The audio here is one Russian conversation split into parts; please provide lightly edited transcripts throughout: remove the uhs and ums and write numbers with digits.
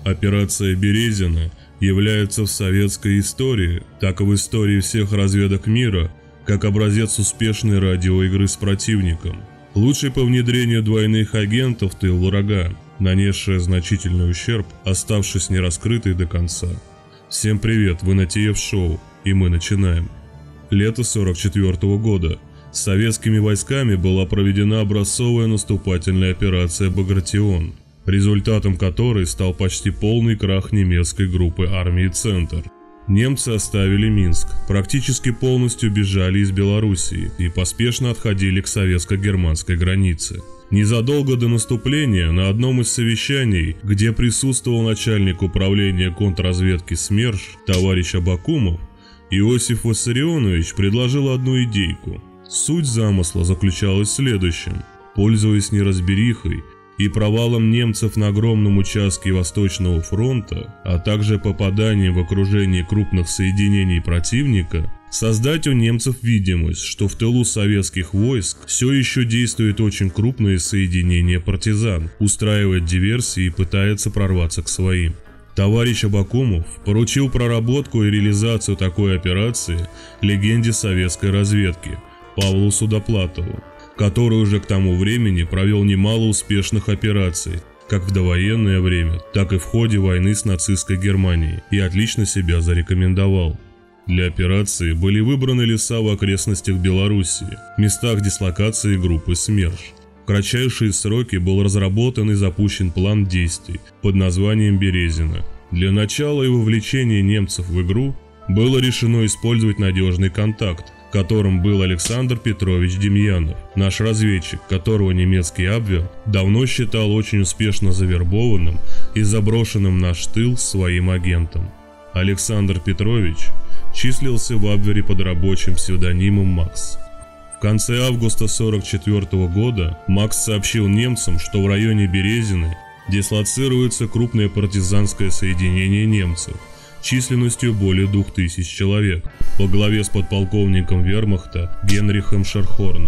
Операция «Березина» является в советской истории, так и в истории всех разведок мира, как образец успешной радиоигры с противником. Лучший по внедрению двойных агентов в тыл врага, нанесшая значительный ущерб, оставшись нераскрытой до конца. Всем привет, вы на ТФ Шоу, и мы начинаем. Лето 1944 года. Советскими войсками была проведена образцовая наступательная операция «Багратион», результатом которой стал почти полный крах немецкой группы армии «Центр». Немцы оставили Минск, практически полностью бежали из Белоруссии и поспешно отходили к советско-германской границе. Незадолго до наступления на одном из совещаний, где присутствовал начальник управления контрразведки СМЕРШ товарищ Абакумов, Иосиф Виссарионович предложил одну идейку. Суть замысла заключалась в следующем. Пользуясь неразберихой и провалом немцев на огромном участке Восточного фронта, а также попаданием в окружение крупных соединений противника, создать у немцев видимость, что в тылу советских войск все еще действует очень крупное соединение партизан, устраивает диверсии и пытается прорваться к своим. Товарищ Абакумов поручил проработку и реализацию такой операции легенде советской разведки Павлу Судоплатову, который уже к тому времени провел немало успешных операций, как в довоенное время, так и в ходе войны с нацистской Германией, и отлично себя зарекомендовал. Для операции были выбраны леса в окрестностях Белоруссии, местах дислокации группы СМЕРШ. В кратчайшие сроки был разработан и запущен план действий под названием «Березина». Для начала и вовлечения немцев в игру было решено использовать надежный контакт, которым был Александр Петрович Демьянов, наш разведчик, которого немецкий Абвер давно считал очень успешно завербованным и заброшенным в наш тыл своим агентом. Александр Петрович числился в Абвере под рабочим псевдонимом Макс. В конце августа 1944 года Макс сообщил немцам, что в районе Березины дислоцируется крупное партизанское соединение немцев численностью более 2000 человек во главе с подполковником вермахта Генрихом Шерхорном.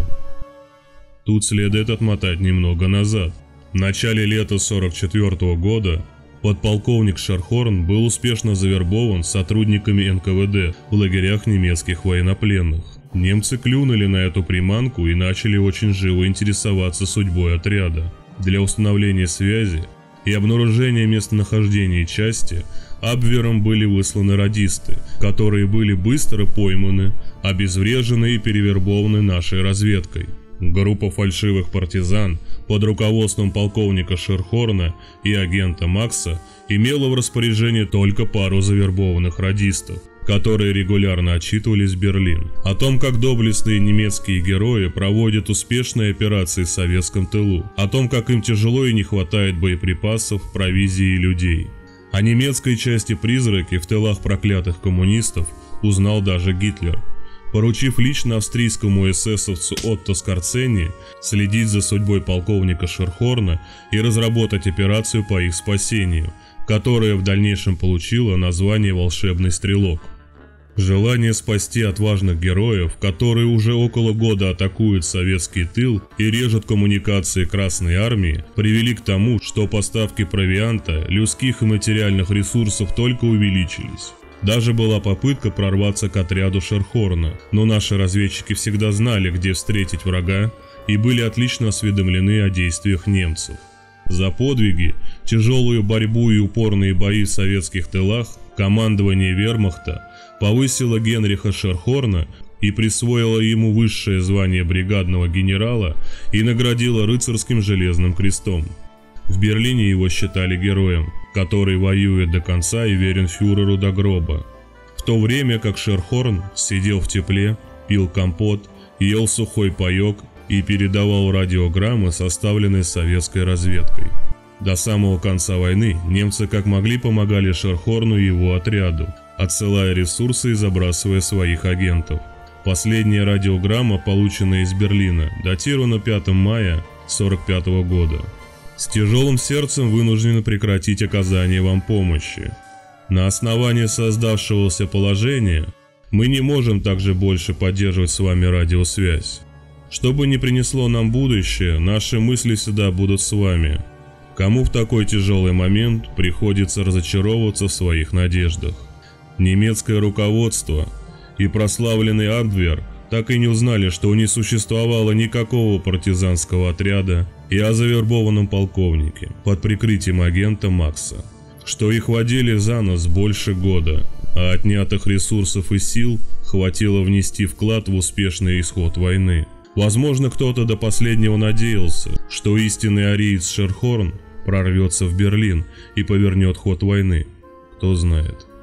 Тут следует отмотать немного назад. В начале лета 1944 года подполковник Шерхорн был успешно завербован сотрудниками НКВД в лагерях немецких военнопленных. Немцы клюнули на эту приманку и начали очень живо интересоваться судьбой отряда. Для установления связи и обнаружения местонахождения части Абвером были высланы радисты, которые были быстро пойманы, обезврежены и перевербованы нашей разведкой. Группа фальшивых партизан под руководством полковника Шерхорна и агента Макса имела в распоряжении только пару завербованных радистов, которые регулярно отчитывались в Берлин о том, как доблестные немецкие герои проводят успешные операции в советском тылу, о том, как им тяжело и не хватает боеприпасов, провизии и людей. О немецкой части «Призраки» в тылах проклятых коммунистов узнал даже Гитлер, поручив лично австрийскому эсэсовцу Отто Скорцени следить за судьбой полковника Шерхорна и разработать операцию по их спасению, которая в дальнейшем получила название «Волшебный стрелок». Желание спасти отважных героев, которые уже около года атакуют советский тыл и режут коммуникации Красной Армии, привели к тому, что поставки провианта, людских и материальных ресурсов только увеличились. Даже была попытка прорваться к отряду Шерхорна, но наши разведчики всегда знали, где встретить врага, и были отлично осведомлены о действиях немцев. За подвиги, тяжелую борьбу и упорные бои в советских тылах командование вермахта повысило Генриха Шерхорна и присвоило ему высшее звание бригадного генерала и наградило рыцарским железным крестом. В Берлине его считали героем, который воюет до конца и верен фюреру до гроба. В то время как Шерхорн сидел в тепле, пил компот, ел сухой паёк и передавал радиограммы, составленные советской разведкой. До самого конца войны немцы как могли помогали Шерхорну и его отряду, отсылая ресурсы и забрасывая своих агентов. Последняя радиограмма, полученная из Берлина, датирована 5 мая 1945 года. С тяжелым сердцем вынуждены прекратить оказание вам помощи. На основании создавшегося положения мы не можем также больше поддерживать с вами радиосвязь. Что бы ни принесло нам будущее, наши мысли всегда будут с вами. Кому в такой тяжелый момент приходится разочаровываться в своих надеждах? Немецкое руководство и прославленный Абвер так и не узнали, что не существовало никакого партизанского отряда и о завербованном полковнике под прикрытием агента Макса, что их водили за нос больше года, а отнятых ресурсов и сил хватило внести вклад в успешный исход войны. Возможно, кто-то до последнего надеялся, что истинный ариец Шерхорн прорвется в Берлин и повернет ход войны. Кто знает.